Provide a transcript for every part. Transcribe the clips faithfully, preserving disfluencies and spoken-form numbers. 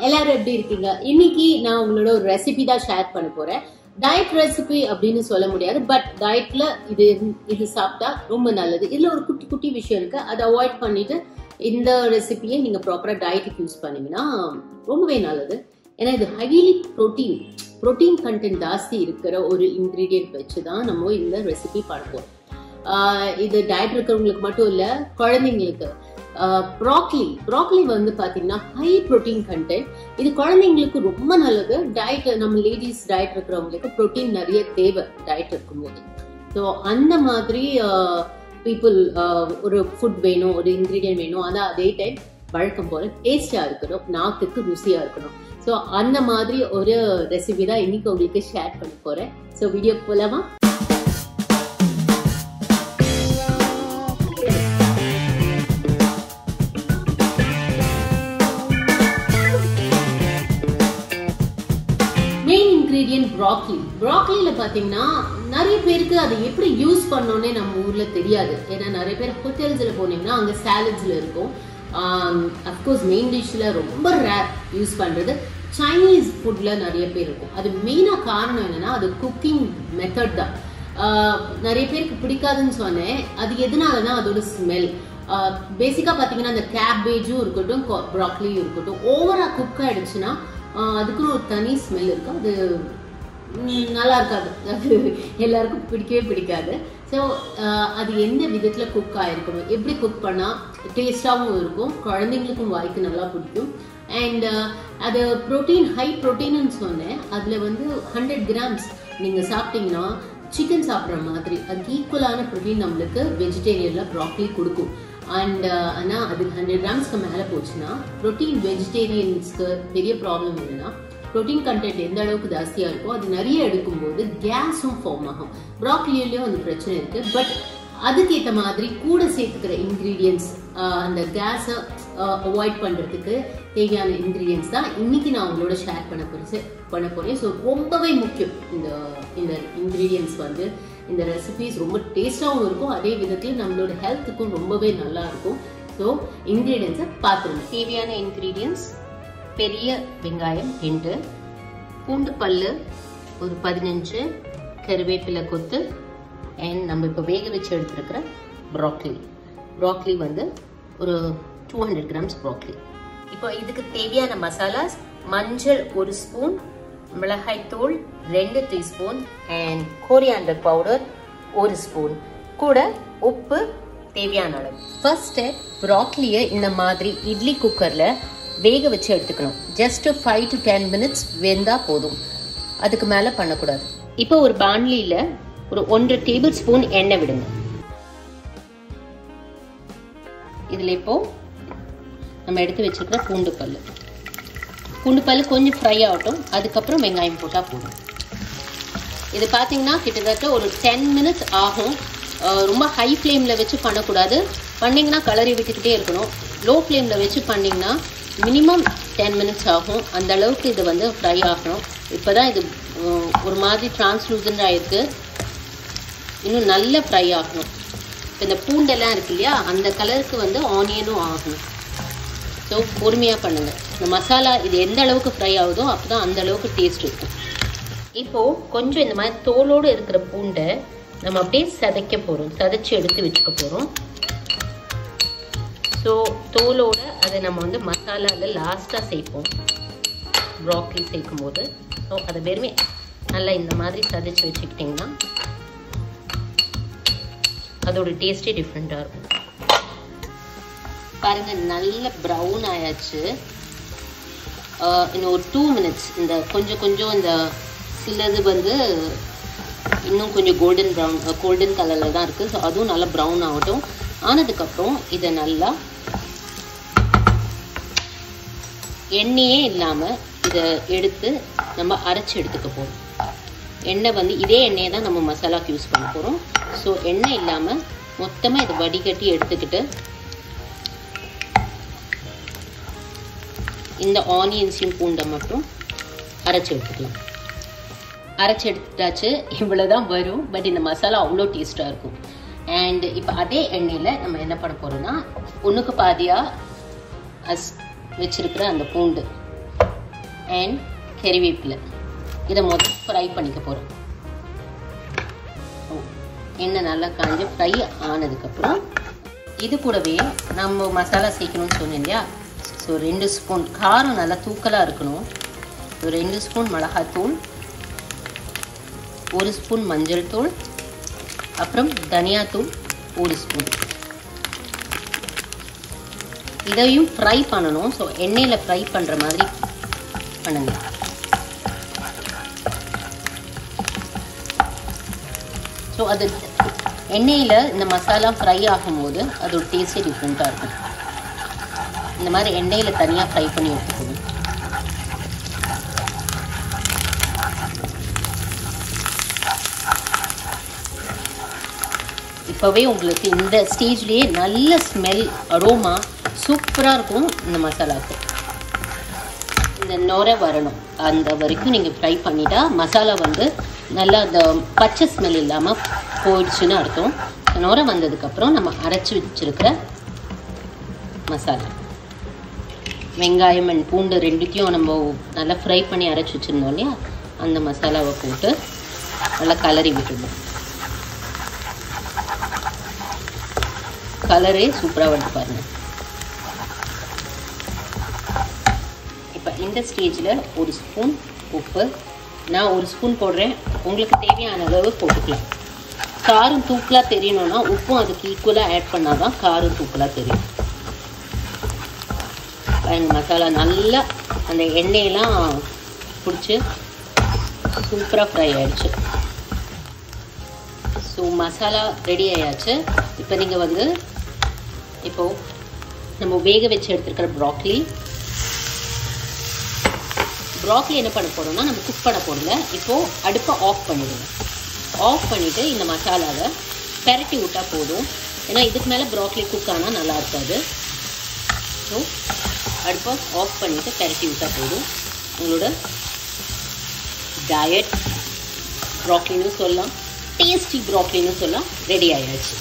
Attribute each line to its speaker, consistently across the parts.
Speaker 1: எல்லாரும் எப்படி இருக்கீங்க? இன்னைக்கு நான் உங்களோட ஒரு ரெசிபி தான் ஷேர் பண்ண போறேன். டயட் ரெசிபி அப்படின்னு சொல்ல முடியாது, பட் டயட்ல இது இது சாப்பிட்டா ரொம்ப நல்லது. இதுல ஒரு குட்டி குட்டி விஷயம் இருக்கு, அதை அவாய்ட் பண்ணிட்டு இந்த ரெசிபியை நீங்க ப்ராப்பரா டயட்டுக்கு யூஸ் பண்ணீங்கன்னா ரொம்பவே நல்லது. ஏன்னா இது ஹைலி ப்ரோட்டீன் ப்ரோட்டீன் கண்டென்ட் ஜாஸ்தி இருக்கிற ஒரு இன்கிரீடியன்ட் வச்சுதான் நம்ம இந்த ரெசிபி பண்ணுவோம். இது டயட் இருக்கிறவங்களுக்கு மட்டும் இல்ல, குழந்தைங்களுக்கு. ப்ராக்லி ப்ராக்லி வந்து பாத்தீங்கன்னா ஹை ப்ரோட்டீன் கண்டென்ட். இது குழந்தைங்களுக்கு ரொம்ப நல்லது. டயட் நம்ம லேடிஸ் டயட் இருக்கிறவங்களுக்கு ப்ரோட்டீன் நிறைய தேவை டயட் இருக்கும்போது. ஸோ அந்த மாதிரி பீப்புள் ஒரு ஃபுட் வேணும், ஒரு இன்கிரீடியன்ட் வேணும், ஆனால் அதே டைம் வழக்கம் போல டேஸ்டா இருக்கணும், நாக்குக்கு ருசியா இருக்கணும். ஸோ அந்த மாதிரி ஒரு ரெசிபி தான் இன்னைக்கு உங்களுக்கு ஷேர் பண்ண போறேன். ஸோ வீடியோ போலாமா? ப்ராக்லி ப்ராக்லில பாத்தீங்கன்னா நிறைய பேருக்கு அதை எப்படி யூஸ் பண்ணோன்னே நம்ம ஊர்ல தெரியாது. ஏன்னா நிறைய பேர் ஹோட்டல்ஸ்ல போனீங்கன்னா அங்க சாலட்ஸ்ல இருக்கும். அஃப்கோர்ஸ் மெயின் டிஷ்ல ரொம்ப ரேர் யூஸ் பண்றது. சைனீஸ் ஃபுட்ல நிறைய பேர் இருக்கும். அது மெயினா காரணம் என்னன்னா அது குக்கிங் மெத்தட் தான். நிறைய பேருக்கு பிடிக்காதுன்னு சொன்னேன். அது எதனாலனா அதோட ஸ்மெல். பேசிக்கா பாத்தீங்கன்னா அந்த கேபேஜும் இருக்கட்டும், ப்ராக்லியும் இருக்கட்டும், ஓவரா குக் ஆயிடுச்சுன்னா அதுக்குன்னு ஒரு தனி ஸ்மெல் இருக்கும். அது நல்லா இருக்காது, அது எல்லாருக்கும் பிடிக்கவே பிடிக்காது. ஸோ அது எந்த விதத்தில் குக் ஆகிருக்கணும், எப்படி குக் பண்ணால் டேஸ்டாகவும் இருக்கும், குழந்தைங்களுக்கும் வாய்க்கு நல்லா பிடிக்கும். அண்ட் அது ப்ரோட்டீன் ஹை ப்ரோட்டீன்னு சொன்னேன். அதில் வந்து ஹண்ட்ரட் கிராம்ஸ் நீங்கள் சாப்பிட்டீங்கன்னா சிக்கன் சாப்பிட்ற மாதிரி அதுக்கு ஈக்குவலான ப்ரோட்டீன் நம்மளுக்கு வெஜிடேரியனில் ப்ராக்லி கொடுக்கும். அண்ட் ஆனால் அது ஹண்ட்ரட் கிராம்ஸ்க்கு மேலே போச்சுன்னா ப்ரோட்டீன் வெஜிடேரியன்ஸ்க்கு பெரிய ப்ராப்ளம் என்னன்னா ப்ரோட்டீன் கண்டென்ட் எந்த அளவுக்கு ஜாஸ்தியாக இருக்கோ அது நிறைய எடுக்கும்போது கேஸும் ஃபார்ம் ஆகும். ப்ராக்லியிலையும் அந்த பிரச்சனை இருக்கு. பட் அதுக்கேற்ற மாதிரி கூட சேர்த்துக்கிற இன்க்ரீடியன்ஸ் அந்த கேஸை அவாய்ட் பண்ணுறதுக்கு தேவையான இன்க்ரீடியன்ஸ் தான் இன்னைக்கு நான் உங்களோட ஷேர் பண்ண போறேன் பண்ண போறேன் ஸோ ரொம்பவே முக்கியம் இந்த இந்த இன்க்ரீடியன்ஸ் வந்து. இந்த ரெசிபிஸ் ரொம்ப டேஸ்டாகவும் இருக்கும், அதே விதத்தில் நம்மளோட ஹெல்த்துக்கும் ரொம்பவே நல்லா இருக்கும். ஸோ இன்க்ரீடியன்ஸை பார்த்துருங்க. தேவையான இன்க்ரீடியன்ஸ்: பெரிய வெங்காயம் ரெண்டு, பூண்டு பல்லு ஒரு பதினஞ்சு, கருவேப்பிலை கொத்து, அண்ட் நம்ம இப்போ வேக வச்சு எடுத்துருக்கிற ப்ராக்லி. ப்ராக்லி வந்து ஒரு டூ ஹண்ட்ரட் கிராம்ஸ் ப்ராக்லி. இப்போ இதுக்கு தேவையான மசாலாஸ்: மஞ்சள் ஒரு ஸ்பூன், மிளகாய் தூள் ரெண்டு டீஸ்பூன், அண்ட் கோரியாண்டர் பவுடர் ஒரு ஸ்பூன், கூட உப்பு தேவையான அளவு. ஃபர்ஸ்ட் ஸ்டெப், ப்ராக்லியை இந்த மாதிரி இட்லி குக்கரில் வேக வச்சு எடுத்துக்கணும். Just five to ten minutes வெந்தா போதும், அதுக்கு மேலே பண்ணக்கூடாது. இப்போ ஒரு பாண்லியில் ஒரு ஒன்றரை டேபிள் ஸ்பூன் எண்ணெய் விடுங்க. இதில் இப்போ நம்ம எடுத்து வச்சுருக்கிற பூண்டு பல் பூண்டு பல் கொஞ்சம் ஃப்ரை ஆகட்டும், அதுக்கப்புறம் வெங்காயம் போட்டால் போதும். இது பார்த்தீங்கன்னா கிட்டத்தட்ட ஒரு டென் மினிட்ஸ் ஆகும். ரொம்ப ஹை ஃப்ளேமில் வச்சு பண்ணக்கூடாது, பண்ணிங்கன்னா கலரி விட்டுக்கிட்டே இருக்கணும். லோ ஃப்ளேமில் வச்சு பண்ணிங்கன்னா மினிமம் டென் மினிட்ஸ் ஆகும். அந்த அளவுக்கு இது வந்து ஃப்ரை ஆகணும். இப்போ தான் இது ஒரு மாதிரி டிரான்ஸ்லூசன்ட் ஆகிருக்கு, இன்னும் நல்லா ஃப்ரை ஆகணும். இப்போ இந்த பூண்டெல்லாம் இருக்கு இல்லையா, அந்த கலருக்கு வந்து ஆனியனும் ஆகணும். ஸோ பொறுமையாக பண்ணுங்கள். இந்த மசாலா இது எந்த அளவுக்கு ஃப்ரை ஆகுதோ அப்போ தான் அந்த அளவுக்கு டேஸ்ட் இருக்கும். இப்போது கொஞ்சம் இந்த மாதிரி தோலோடு இருக்கிற பூண்டை நம்ம அப்படியே சதைக்க போகிறோம், சதைச்சி எடுத்து வச்சுக்க போகிறோம். ஸோ தோலோடு அதை நம்ம வந்து மசாலாவில் லாஸ்ட்டாக சேர்ப்போம் ப்ராக்லி சேர்க்கும் போது. ஸோ அதை வெறுமே நல்லா இந்த மாதிரி சதைச்சி வச்சுக்கிட்டிங்கன்னா அதோட டேஸ்ட்டே டிஃப்ரெண்ட்டாக இருக்கும். பாருங்கள், நல்ல ப்ரௌன் ஆயாச்சு. இன்னும் ஒரு டூ மினிட்ஸ் இந்த கொஞ்சம் கொஞ்சம் இந்த சிலது வந்து இன்னும் கொஞ்சம் கோல்டன் ப்ரௌன் கோல்டன் கலரில் தான் இருக்குது. ஸோ அதுவும் நல்லா ப்ரௌன் ஆகட்டும். ஆனதுக்கப்புறம் இதை நல்லா எண்ணெயே இல்லாமல் இதை எடுத்து நம்ம அரைச்சி எடுத்துக்க போகிறோம். எண்ணெய் வந்து இதே எண்ணெயை தான் நம்ம மசாலாவுக்கு யூஸ் பண்ண போகிறோம். ஸோ எண்ணெய் இல்லாமல் மொத்தமாக இதை வடிகட்டி எடுத்துக்கிட்டு இந்த ஆனியன்ஸையும் பூண்டை மட்டும் அரைச்சி எடுத்துக்கலாம். அரைச்சி எடுத்துட்டாச்சு. இவ்வளோதான் வரும், பட் இந்த மசாலா அவ்வளோ டேஸ்ட்டாக இருக்கும். அண்ட் இப்போ அதே எண்ணெயில் நம்ம என்ன பண்ண போகிறோம்னா ஒன்றுக்கு பாதியாக அஸ் வச்சிருக்கிற அந்த பூண்டு அண்ட் கறிவேப்பிலை. இதை முதல்ல ஃப்ரை பண்ணிக்க போகிறோம். எண்ணெய் நல்லா காஞ்சி ஃப்ரை ஆனதுக்கப்புறம் இது கூடவே நம்ம மசாலா சேர்க்கணும்னு சொன்னேன் இல்லையா. ஸோ ரெண்டு ஸ்பூன் காரம் நல்லா தூக்கலாக இருக்கணும். ஒரு ரெண்டு ஸ்பூன் மிளகாத்தூள், ஒரு ஸ்பூன் மஞ்சள் தூள், அப்புறம் தனியாத்தூள் ஒரு ஸ்பூன். இதையும் ஃப்ரை பண்ணணும். ஸோ எண்ணெயில் ஃப்ரை பண்ணுற மாதிரி பண்ணுங்க. ஸோ அது எண்ணெயில் இந்த மசாலா ஃப்ரை ஆகும்போது அதோட டேஸ்ட்டே டிஃப்ரெண்ட்டாக இருக்கும். இந்த மாதிரி எண்ணெயில் தனியாக ஃப்ரை பண்ணி எடுத்துக்கணும். இப்போவே உங்களுக்கு இந்த ஸ்டேஜ்லேயே நல்ல ஸ்மெல், அரோமா சூப்பராக இருக்கும். இந்த மசாலாவுக்கு இந்த நுரை வரணும். அந்த வரைக்கும் நீங்கள் ஃப்ரை பண்ணிட்டா மசாலா வந்து நல்லா அந்த பச்சை ஸ்மெல் இல்லாமல் போயிடுச்சுன்னு அர்த்தம். நுரை வந்ததுக்கப்புறம் நம்ம அரைச்சி வச்சுருக்கிற மசாலா, வெங்காயம் அண்ட் பூண்டு ரெண்டுத்தையும் நம்ம நல்லா ஃப்ரை பண்ணி அரைச்சி வச்சுருந்தோம் இல்லையா, அந்த மசாலாவை போட்டு நல்லா கலரி விட்டுடணும். கலரே சூப்பராக வந்து பாருங்கள். இப்போ இந்த ஸ்டேஜில் ஒரு ஸ்பூன் உப்பு, நான் ஒரு ஸ்பூன் போடுறேன், உங்களுக்கு தேவையான அளவு போட்டுக்கலாம். காரம் தூக்கலாக தெரியணும்னா உப்பும் அதுக்கு ஈக்குவலாக ஆட் பண்ணால் தான் காரம் தூக்கலாக தெரியும். மசாலா நல்லா அந்த எண்ணெயெல்லாம் பிடிச்சி சூப்பராக ஃப்ரை ஆகிடுச்சு. ஸோ மசாலா ரெடி ஆயாச்சு. இப்போ நீங்கள் வந்து இப்போது நம்ம வேக வச்சு எடுத்துருக்கிற ப்ராக்லி ப்ராக்லி என்ன பண்ண போகிறோம்னா நம்ம குக் பண்ண போடல. இப்போது அடுப்பை ஆஃப் பண்ணிடுங்க. ஆஃப் பண்ணிவிட்டு இந்த மசாலாவை பெரட்டி விட்டால் போதும். ஏன்னா இதுக்கு மேலே ப்ராக்லி குக் ஆனால் நல்லா இருக்காது. ஸோ அடுப்பை ஆஃப் பண்ணிவிட்டு பெரட்டி விட்டால் போதும். உங்களோட டயட் ப்ராக்லின்னு சொல்லலாம், டேஸ்டி ப்ராக்லின்னு சொல்லலாம், ரெடி ஆயாச்சு.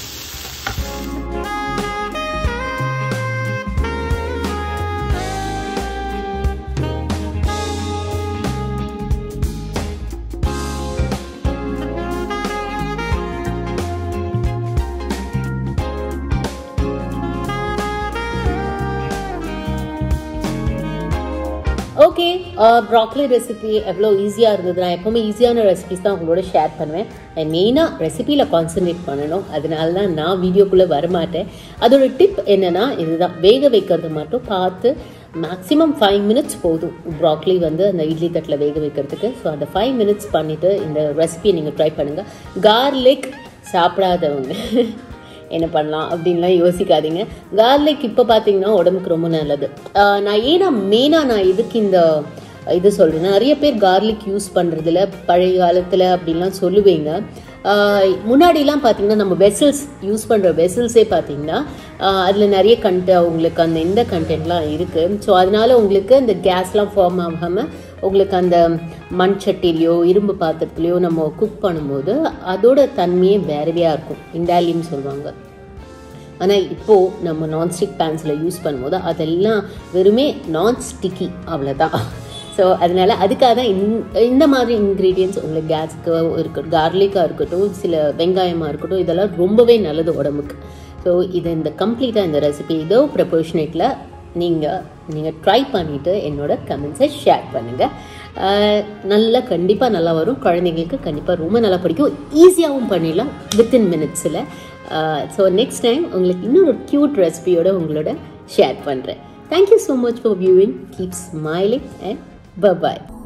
Speaker 1: ஓகே, ப்ராக்லி ரெசிபி எவ்வளோ ஈஸியாக இருந்தது. நான் எப்போவுமே ஈஸியான ரெசிபிஸ் தான் உங்களோட ஷேர் பண்ணுவேன். அண்ட் மெயினாக ரெசிபியில் கான்சன்ட்ரேட் பண்ணணும். அதனால தான் நான் வீடியோக்குள்ளே வரமாட்டேன். அதோட டிப் என்னென்னா இதுதான், வேக வைக்கிறது மட்டும் பார்த்து மேக்ஸிமம் ஃபைவ் மினிட்ஸ் போதும் ப்ராக்லி வந்து அந்த இட்லி தட்டில் வேக வைக்கிறதுக்கு. ஸோ அந்த ஃபைவ் மினிட்ஸ் பண்ணிவிட்டு இந்த ரெசிபியை நீங்கள் ட்ரை பண்ணுங்கள். கார்லிக் சாப்பிடாதவங்க என்ன பண்ணலாம் அப்படின்லாம் யோசிக்காதீங்க. கார்லிக் இப்போ பார்த்தீங்கன்னா உடம்புக்கு ரொம்ப நல்லது. நான் ஏன்னா மெயினாக நான் இதுக்கு இந்த இது சொல்கிறேன், நிறைய பேர் கார்லிக் யூஸ் பண்ணுறதில்ல பழைய காலத்தில் அப்படின்லாம் சொல்லுவீங்க. முன்னாடிலாம் பார்த்தீங்கன்னா நம்ம வெசல்ஸ் யூஸ் பண்ணுற வெசல்ஸே பார்த்தீங்கன்னா அதில் நிறைய கண்ட உங்களுக்கு அந்த இந்த கண்டென்ட்லாம் இருக்குது. ஸோ அதனால உங்களுக்கு அந்த கேஸ்லாம் ஃபார்ம் ஆகாமல் உங்களுக்கு அந்த மண் சட்டிலையோ இரும்பு பாத்திரத்துலையோ நம்ம குக் பண்ணும்போது அதோட தன்மையே வேறவையாக இருக்கும், இண்டாலியம் சொல்லுவாங்க. ஆனால் இப்போது நம்ம நான்ஸ்டிக் பேன்ஸில் யூஸ் பண்ணும்போது அதெல்லாம் வெறுமே நான் ஸ்டிக்கி, அவ்வளோதான். ஸோ அதனால் அதுக்காக தான் இந்த மாதிரி இன்க்ரீடியன்ட்ஸ் உங்களுக்கு கேஸுக்கு இருக்கட்டும், கார்லிக்காக இருக்கட்டும், சில வெங்காயமாக இருக்கட்டும், இதெல்லாம் ரொம்பவே நல்லது உடம்புக்கு. ஸோ இது இந்த கம்ப்ளீட்டாக இந்த ரெசிபி இதோ ப்ரொபோர்ஷனேட்டில் நீங்கள் நீங்கள் ட்ரை பண்ணிவிட்டு என்னோட கமெண்ட்ஸை ஷேர் பண்ணுங்கள். நல்லா கண்டிப்பாக நல்லா வரும். குழந்தைங்களுக்கு கண்டிப்பாக ரொம்ப நல்லா பிடிக்கும். ஈஸியாகவும் பண்ணிடலாம் வித்தின் மினிட்ஸில். ஸோ நெக்ஸ்ட் டைம் உங்களுக்கு இன்னொரு க்யூட் ரெசிபியோட உங்களோட ஷேர் பண்ணுறேன். Thank you so much for viewing. Keep smiling and bye bye.